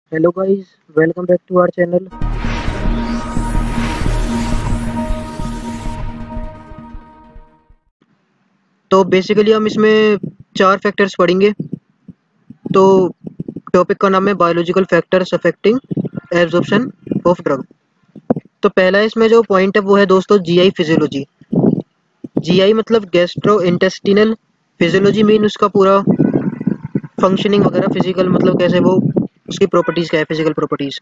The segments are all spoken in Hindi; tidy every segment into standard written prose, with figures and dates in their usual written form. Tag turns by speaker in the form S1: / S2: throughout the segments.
S1: Hello guys, welcome back to our channel. तो बेसिकली हम इसमें चार फैक्टर्स पढ़ेंगे। तो टॉपिक का नाम है biological factors affecting absorption of drug. तो पहला इसमें जो पॉइंट है वो है दोस्तों जीआई फिजियोलॉजी। जीआई मतलब गैस्ट्रो इंटेस्टिनल, फिजियोलॉजी मीन उसका पूरा फंक्शनिंग वगैरह, फिजिकल मतलब कैसे वो उसकी प्रॉपर्टीज क्या है, फिजिकल प्रॉपर्टीज।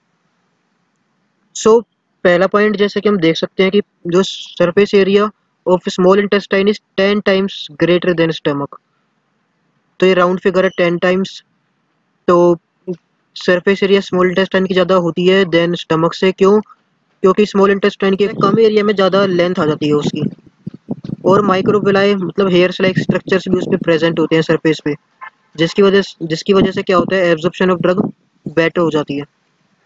S1: सो पहला पॉइंट जैसे कि हम देख सकते हैं कि जो surface area of small intestine is 10 times greater than stomach. तो ये राउंड फिगर है 10 टाइम्स। तो सरफेस एरिया स्मॉल इंटेस्टाइन की ज़्यादा होती है देन स्टमक से। क्यों? क्योंकि स्मॉल इंटेस्टाइन के कम एरिया में ज़्यादा लेंथ आ जाती है उसकी। और माइक्रोविलाई मतलब हेयर्स लाइक स्ट्रक्चर्स भी उस पर प्रेजेंट होते हैं सरफेस पे, जिसकी वजह से क्या होता है, एब्जॉर्प्शन ऑफ ड्रग बेटर हो जाती है।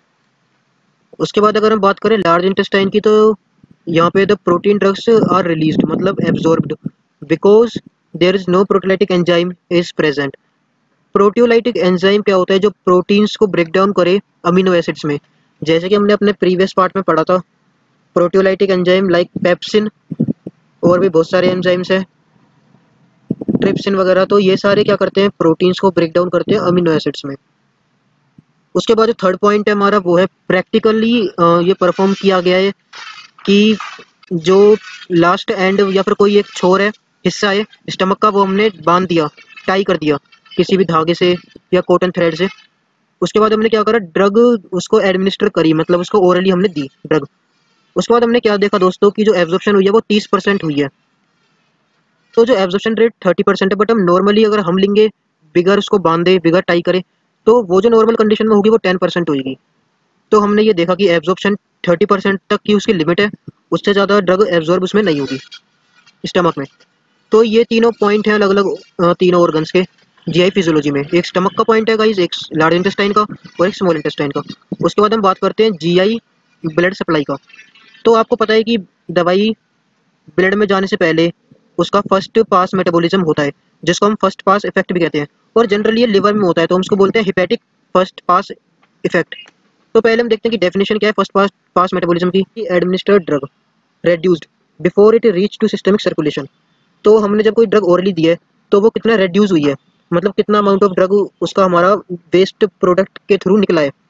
S1: उसके बाद अगर हम बात करें लार्ज इंटेस्टाइन की, तो यहाँ पे the protein drugs are released मतलब absorbed because there is no proteolytic enzyme is present. Proteolytic enzyme क्या होता है? जो प्रोटीन्स को ब्रेक डाउन करे अमीनो एसिड्स में। जैसे कि हमने अपने प्रीवियस पार्ट में पढ़ा था, प्रोटियोलाइटिक एंजाइम लाइक पेप्सिन, और भी बहुत सारे एंजाइम्स हैं, ट्रिप्सिन वगैरह। तो ये सारे क्या करते हैं? प्रोटीन्स को ब्रेक डाउन करते हैं अमीनो एसिड्स में। उसके बाद जो थर्ड पॉइंट है हमारा वो है प्रैक्टिकली ये परफॉर्म किया गया है कि जो लास्ट एंड या फिर कोई एक छोर है, हिस्सा है स्टमक का, वो हमने बांध दिया, टाई कर दिया किसी भी धागे से या कॉटन थ्रेड से। उसके बाद हमने क्या करा, ड्रग उसको एडमिनिस्टर करी, मतलब उसको ओरली हमने दी ड्रग। उसके बाद हमने क्या देखा दोस्तों कि जो एब्जॉर्प्शन हुई है वो 30% हुई है। तो जो एब्जॉर्प्शन रेट 30% है, बट हम नॉर्मली अगर हम लेंगे बिगर उसको बांधे, बिगर टाई करे, तो वो जो नॉर्मल कंडीशन में होगी वो 10% होगी। तो हमने ये देखा कि एब्जॉर्प्शन 30% तक की उसकी लिमिट है, उससे ज़्यादा ड्रग एब्जॉर्ब उसमें नहीं होगी स्टमक में। तो ये तीनों पॉइंट हैं अलग अलग तीनों ऑर्गन्स के जीआई फिजियोलॉजी में। एक स्टमक का पॉइंट है गाइस, एक लार्ज इंटेस्टाइन का, और एक स्मॉल इंटेस्टाइन का। उसके बाद हम बात करते हैं जीआई ब्लड सप्लाई का। तो आपको पता है कि दवाई ब्लड में जाने से पहले उसका फर्स्ट पास मेटाबॉलिज्म होता है, जिसको हम फर्स्ट पास इफेक्ट भी कहते हैं। और जनरली ये लिवर में होता है, तो हम उसको बोलते हैं हिपैटिक फर्स्ट पास इफेक्ट। तो पहले हम देखते हैं कि डेफिनेशन क्या है फर्स्ट पास मेटाबॉलिज्म की। Administered drug reduced before it reach to systemic circulation. तो हमने जब कोई ड्रग ओरली दी है तो वो कितना रेड्यूस हुई है, मतलब कितना अमाउंट ऑफ ड्रग उसका हमारा वेस्ट प्रोडक्ट के थ्रू निकला है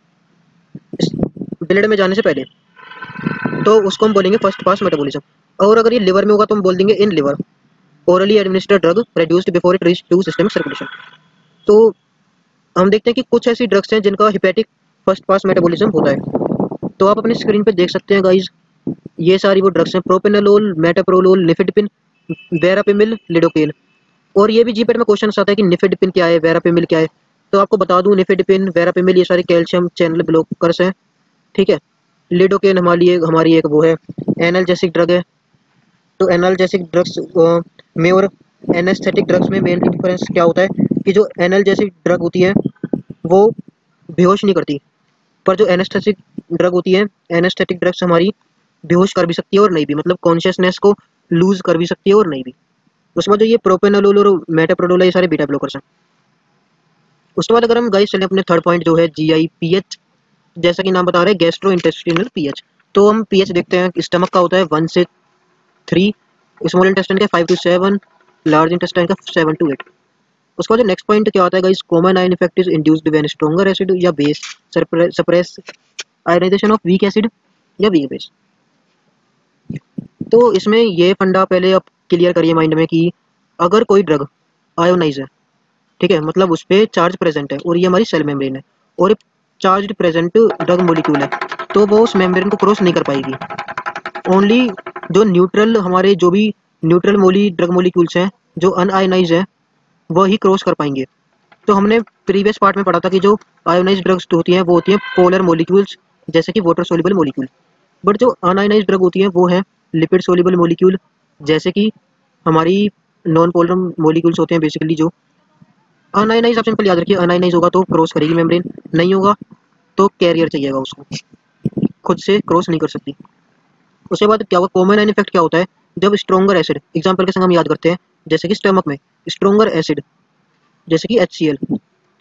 S1: ब्लड में जाने से पहले, तो उसको हम बोलेंगे फर्स्ट पास मेटाबॉलिज्म। और अगर ये लिवर में होगा तो हम बोल देंगे in liver orally administered drug reduced before it reach to systemic circulation. तो हम देखते हैं कि कुछ ऐसी ड्रग्स हैं जिनका हिपैटिक फर्स्ट पास मेटाबॉलिज्म होता है। तो आप अपनी स्क्रीन पे देख सकते हैं गाइज, ये सारी वो ड्रग्स हैं, propranolol, metoprolol, nifedipine, verapamil, lidocaine. और ये भी जीपेट में क्वेश्चन आता है कि निफेडिपिन क्या है, वेरापिमिल क्या है। तो आपको बता दूं, निफेडिपिन, वेरापिमिल ये सारे कैल्शियम चैनल ब्लॉकर्स हैं, ठीक है। लिडोकेन हमारी एक वो है एनाल्जेसिक ड्रग है। तो एनाल्जेसिक ड्रग्स में और एनेस्थेटिक ड्रग्स में मेनली डिफरेंस क्या होता है कि जो एनाल्जेसिक ड्रग होती है वो बेहोश नहीं करती, पर जो एनेस्थेटिक ड्रग होती है, एनेस्थेटिक ड्रग्स हमारी बेहोश कर भी सकती है और नहीं भी, मतलब कॉन्शियसनेस को लूज कर भी सकती है और नहीं भी। उसके बाद जो ये प्रोपेनोलोल और मेटाप्रोलोल ये सारे बीटा ब्लॉकर्स हैं। उसके बाद अगर हम गाइस चलें अपने थर्ड पॉइंट जो है जीआई पीएच, जैसा कि नाम बता रहे हैं गैस्ट्रो इंटेस्टिनल पीएच। तो हम पीएच देखते हैं, स्टमक का होता है 1 से 3, स्मॉल इंटेस्टाइन का 5 to 7, लार्ज इंटेस्टाइन का 7 to 8। उसके बाद नेक्स्ट पॉइंट क्या आता है guys, common ion effect is induced when stronger acid या base suppress ionisation of weak acid या वीक बेस। तो इसमें ये फंडा पहले आप क्लियर करिए माइंड में कि अगर कोई ड्रग आयोनाइज है, ठीक है, मतलब उस पर चार्ज प्रेजेंट है और ये हमारी सेल मेम्ब्रेन है, और चार्ज प्रेजेंट ड्रग मोलिक्यूल है, तो वो उस मेम्ब्रेन को क्रॉस नहीं कर पाएगी। ओनली जो न्यूट्रल हमारे जो भी न्यूट्रल ड्रग मोलिक्यूल्स हैं जो अनआयोनाइज है वो ही क्रॉस कर पाएंगे। तो हमने प्रीवियस पार्ट में पढ़ा था कि जो आयोनाइज ड्रग्स होती हैं वो होती हैं पोलर मोलिक्यूल्स, जैसे कि वाटर सोल्यूबल मोलिक्यूल। बट जो अनआयोनाइज ड्रग होती हैं वो है लिपिड सोल्यूबल मोलिक्यूल, जैसे कि हमारी नॉन पोलर मोलिक्यूल्स होते हैं बेसिकली। जो अनआयोनाइज आप सिंपल याद रखिए, अनआयोनाइज होगा तो क्रॉस करेगी मेम्ब्रेन, नहीं होगा तो कैरियर चाहिएगा उसको, खुद से क्रॉस नहीं कर सकती। उसके बाद क्या होगा, कॉमन आयन इफेक्ट क्या होता है, जब स्ट्रॉन्गर एसिड एग्जांपल के संग हम याद करते हैं, जैसे कि स्टमक में स्ट्रॉन्गर एसिड जैसे कि HCl, ठीक है,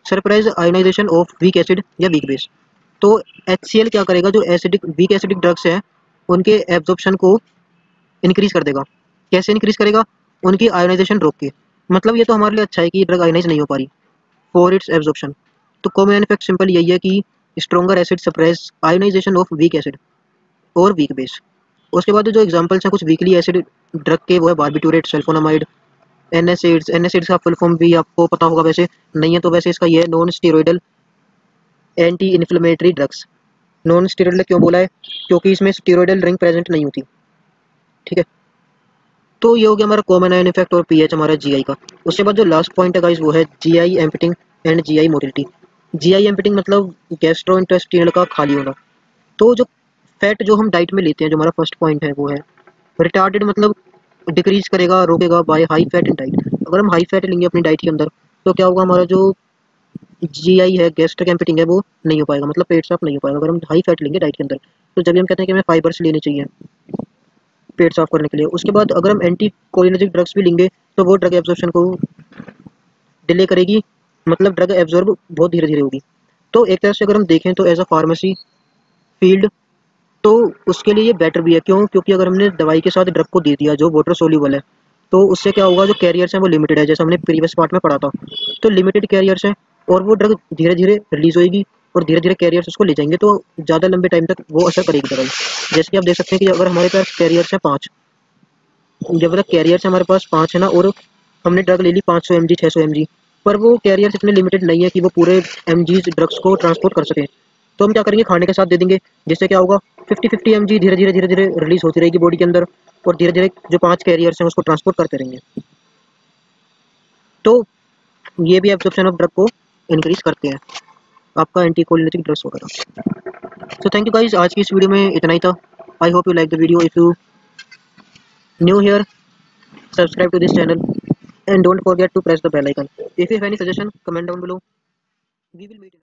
S1: suppress ionisation of weak acid या वीक बेस। तो HCl क्या करेगा, जो एसिडिक वीक एसिडिक ड्रग्स हैं उनके एब्जॉर्प्शन को इंक्रीज कर देगा। कैसे इंक्रीज करेगा? उनकी आयोनाइजेशन रोक के। मतलब ये तो हमारे लिए अच्छा है कि ड्रग आयोनाइज नहीं हो पा रही फॉर इट्स एब्जॉर्प्शन। तो कॉमन इफेक्ट सिंपल यही है कि stronger acid suppress ionisation of weak acid और वीक बेस। उसके बाद जो एग्जांपल्स हैं कुछ वीकली एसिड ड्रग के, वो है बारबिटूरेट, सल्फोनामाइड, एनएसिड्स। एनएसिड्स का फुल फॉर्म भी आपको पता होगा, वैसे नहीं है तो वैसे इसका ये है non steroidal anti inflammatory drugs. Non steroidal क्यों बोला है? क्योंकि इसमें स्टेरॉइडल रिंग प्रेजेंट नहीं होती। ठीक है, तो ये हो गया हमारा कॉमन आयन इफेक्ट और पीएच हमारा जीआई का। उसके बाद जो लास्ट पॉइंट है गाइस वो है GI emptying and GI motility. GI emptying मतलब गैस्ट्रोइंटेस्टिनल का खाली होना। तो जो फैट जो हम डाइट में लेते हैं, जो हमारा फर्स्ट पॉइंट है वो है रिटार्डेड, मतलब डिक्रीज करेगा, रोकेगा by high fat in diet. अगर हम हाई फैट लेंगे अपनी डाइट के अंदर तो क्या होगा, हमारा जो जीआई है, गैस्ट्रिक एम्पटिंग है, वो नहीं हो पाएगा, मतलब पेट साफ नहीं हो पाएगा अगर हम हाई फैट लेंगे डाइट के अंदर। तो जब भी हम कहते हैं कि हमें फाइबर्स लेने चाहिए पेट साफ करने के लिए। उसके बाद अगर हम एंटी कोलिनर्जिक ड्रग्स भी लेंगे तो वो ड्रग एब्जॉर्प्शन को डिले करेगी, मतलब ड्रग एब्जॉर्ब बहुत धीरे धीरे होगी। तो एक तरह से अगर हम देखें तो एज अ फार्मेसी फील्ड तो उसके लिए ये बेटर भी है। क्यों? क्योंकि अगर हमने दवाई के साथ ड्रग को दे दिया जो वाटर सोल्यूबल है, तो उससे क्या होगा, जो कैरियर्स हैं वो लिमिटेड है, जैसे हमने प्रीवियस पार्ट में पढ़ा था। तो लिमिटेड कैरियर्स हैं और वो ड्रग धीरे धीरे रिलीज होएगी और धीरे धीरे कैरियर्स उसको ले जाएंगे, तो ज़्यादा लंबे टाइम तक वो असर करेगी दवाई। जैसे कि आप देख सकते हैं कि अगर हमारे पास कैरियर्स हैं 5, जब तक कैरियर्स हमारे पास 5 है ना, और हमने ड्रग ले ली 500 mg 600 mg, पर वो कैरियर्स इतने लिमिटेड नहीं है कि वो पूरे mg ड्रग्स को ट्रांसपोर्ट कर सकें। तो हम क्या करेंगे, खाने के साथ दे देंगे, जिससे क्या होगा 50-50 mg धीरे धीरे रिलीज होती रहेगी बॉडी के अंदर, और धीरे धीरे जो 5 कैरियर्स हैं उसको ट्रांसपोर्ट करते रहेंगे। तो ये भी एब्जॉर्प्शन ऑफ ड्रग को इंक्रीज करते हैं, आपका एंटीकोलिनेटिक ड्रग्स वगैरह। सो थैंक यू गाइस, आज की इस वीडियो में इतना ही था। I hope you like the video. If you new here, subscribe to this channel and don't forget to press the bell icon. If you have any suggestion, comment down below. We will meet in